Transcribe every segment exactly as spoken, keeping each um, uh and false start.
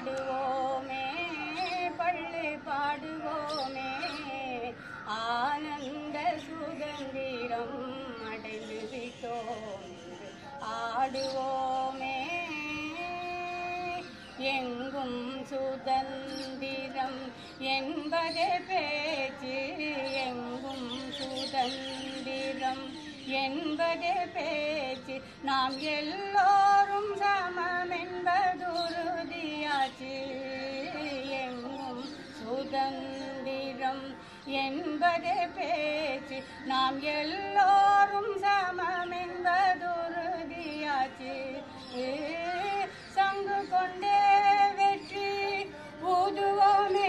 ஆடுவோமே பள்ளி பாடுவோமே ஆனந்த சுதந்திரம் அடைந்து விட்டோம் ஆடுவோமே எங்கும் சுதந்திரம் என்பதே பேச்சு எங்கும் சுதந்திரம் என்பதே பேச்சு நாம் எல்லோரும் சமம் என்பதுறுதியாச்சு எங்கும் சுதந்திரம் என்பதே பேச்சு நாம் எல்லோரும் சமம் என்பதுறுதியாச்சு சங்கு கொண்டே வெற்றி ஊதுவோமே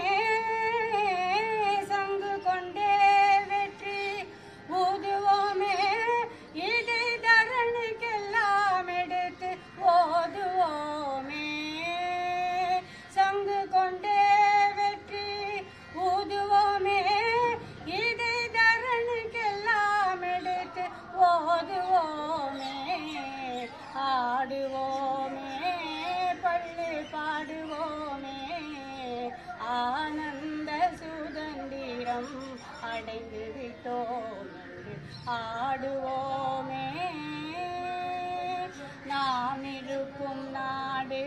சங்கு கொண்டே வெற்றி ஊதுவோமே இது தரணிக்கெல்லாம் எடுத்து ஓதுவோமே சங்கு கொண்டே வெற்றி ஊதுவோமே இது தரணிக்கெல்லாம் எடுத்து ஓதுவோமே ஆடுவோமே பள்ளி பாடுவோமே ஆனந்த சுதந்திரம் அடைந்து விட்டோம் ஆடுவோமே நாம் இருக்கும் நாடு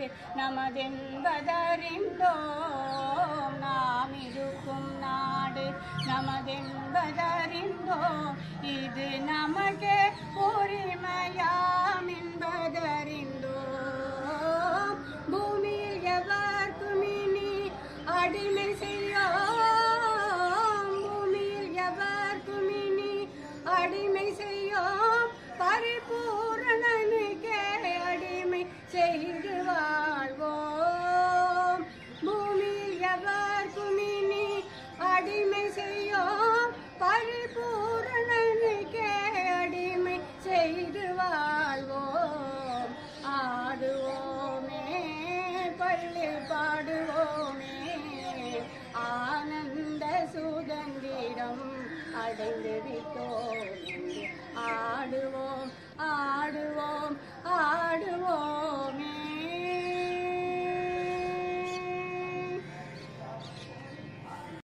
நமதென்பதறிந்தோம் நாம் இருக்கும் நாடு நமதென்பதறிந்தோம் இது நமக்கே உரிமையாம் என்பதறிந்தோம்